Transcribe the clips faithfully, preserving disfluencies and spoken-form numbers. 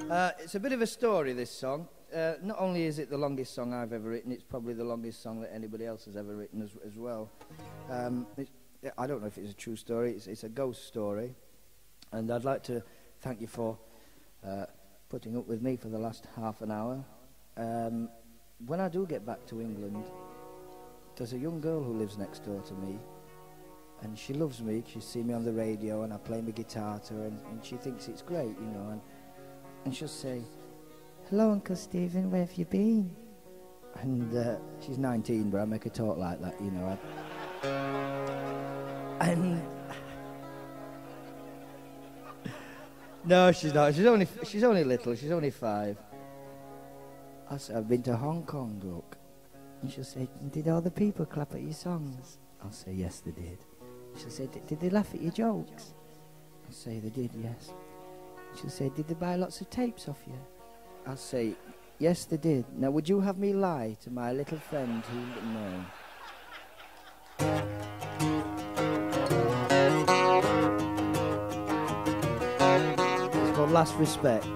Uh, it's a bit of a story, this song. Uh, not only is it the longest song I've ever written, it's probably the longest song that anybody else has ever written as, as well. Um, it's, I don't know if it's a true story. It's, it's a ghost story. And I'd like to thank you for uh, putting up with me for the last half an hour. Um, when I do get back to England, there's a young girl who lives next door to me. And she loves me. She's seen me on the radio and I play my guitar to her. And, and she thinks it's great, you know. And, and she'll say, "Hello, Uncle Stephen, where have you been?" And uh, she's nineteen, but I make her talk like that, you know. I, and no, she's not. She's only she's only little. She's only five. I said, "I've been to Hong Kong, look." And she'll say, "Did all the people clap at your songs?" I'll say, "Yes, they did." She'll say, "Did they laugh at your jokes?" I'll say, "They did, yes." She'll say, "Did they buy lots of tapes off you?" I'll say, "Yes, they did. Now, would you have me lie to my little friend who didn't know?" It's called Last Respects.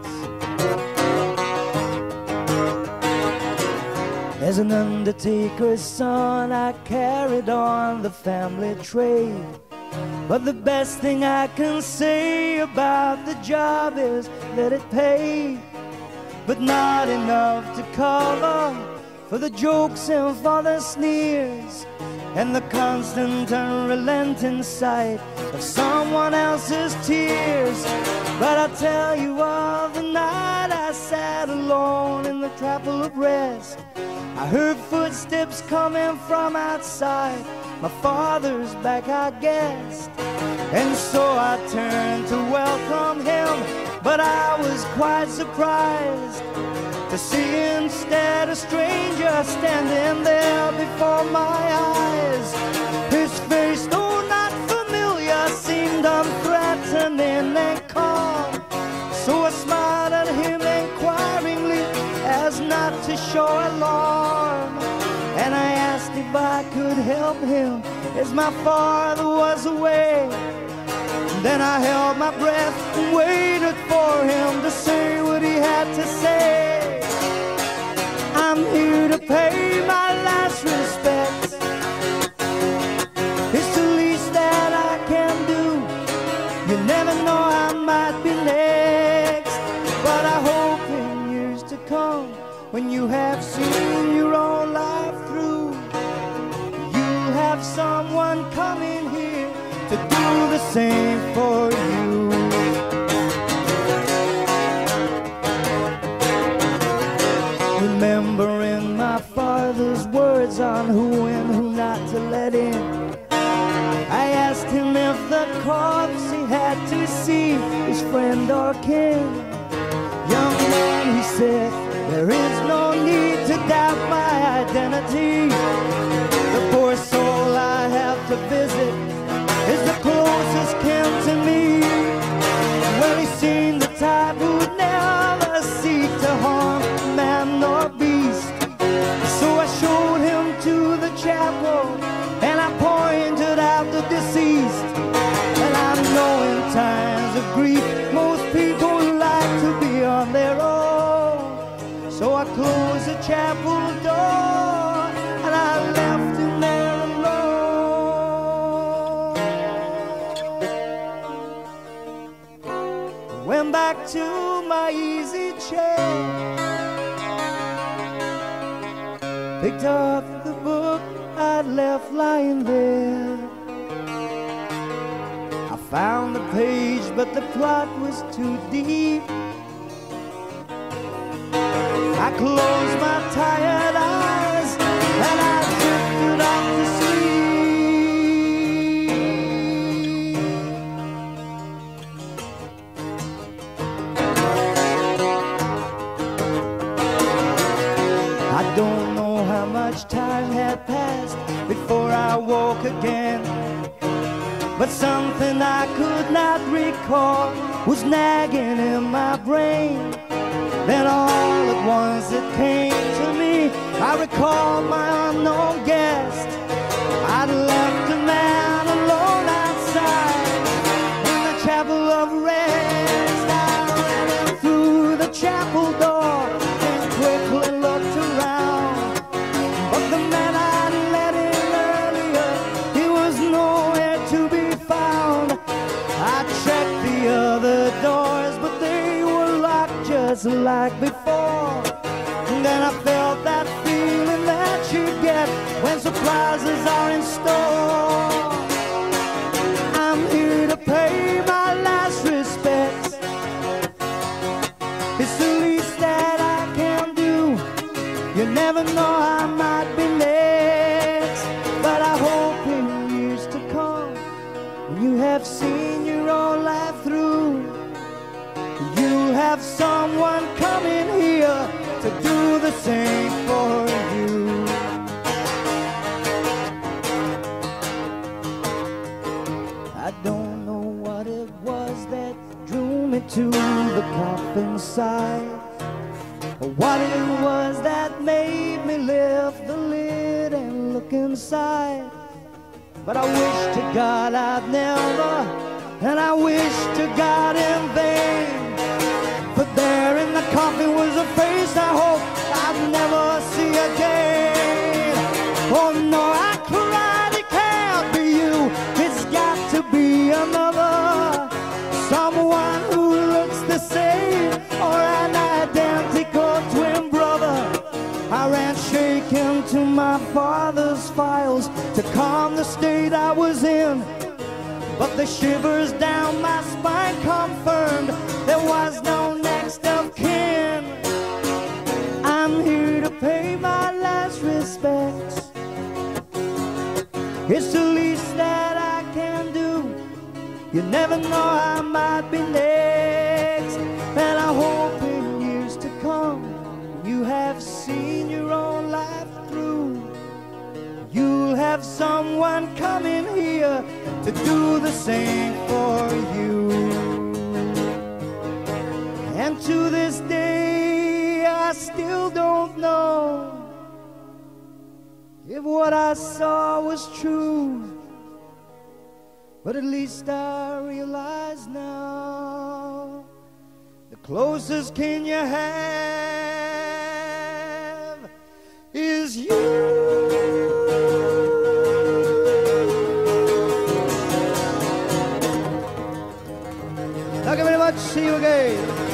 As an undertaker's son, I carried on the family trade. But the best thing I can say about the job is that it paid, but not enough to cover for the jokes and for the sneers and the constant unrelenting sight of someone else's tears. But I tell you of the night I sat alone in the chapel of rest. I heard footsteps coming from outside, my father's back I guessed. And so I turned to welcome him, but I was quite surprised to see instead a stranger standing there before my eyes. His face, though not familiar, seemed unthreatening and calm. So I smiled at him inquiringly as not to show alarm. And I asked if I could help him as my father was away. Then I held my breath and waited for him to say what he had to say. "I'm here to pay my last respects. It's the least that I can do. You never know, I might be next. But I hope in years to come, when you have seen your own life through, you'll have someone coming here to do the same for you." Remembering my father's words on who and who not to let in, I asked him if the corpse he had to see was friend or kin. "Young man," he said, "there is no need to doubt my identity. The poor soul I have to visit is the closest kin to me. Well, he seemed the type who'd never seek to harm man nor beast. So I showed him to the chapel and I pointed out the deceased. And I know in times of grief most people like to be on their own. So I closed the chapel door and I left him there alone. Went back to my easy chair, picked up the book I'd left lying there. I found the page, but the plot was too deep. I closed my tired eyes and I drifted off to sleep. I don't know how much time had passed before I woke again, but something I could not recall was nagging in my brain. Then all at once it came to me, I recalled my unknown guest. I'd left a man alone outside in the chapel of rest. I ran through the chapel just like before. And then I felt that feeling that you get when surprises are in store. I'm here to pay my last respects. It's the least that I can do. You never know, I might be next. But I hope in years to come, when you have seen your own life through, you'll have someone coming here to do the same for you. I don't know what it was that drew me to the coffin side, or what it was that made me lift the lid and look inside. But I wish to God I'd never, and I wish to God in vain. But there in the coffin was a face I hope I'd never see again. Oh no, I cried, it can't be you. It's got to be another, someone who looks the same, or an identical twin brother. I ran shaking to my father's files to calm the state I was in, but the shivers down my spine confirmed there was no next of kin. I'm here to pay my last respects. It's the least that I can do. You never know, I might be next. And I hope in years to come, you have seen your own life through, you'll have someone coming here to do the same for you. And to this day I still don't know if what I saw was true, but at least I realize now the closest kin you have is you. Thank you very much. See you again.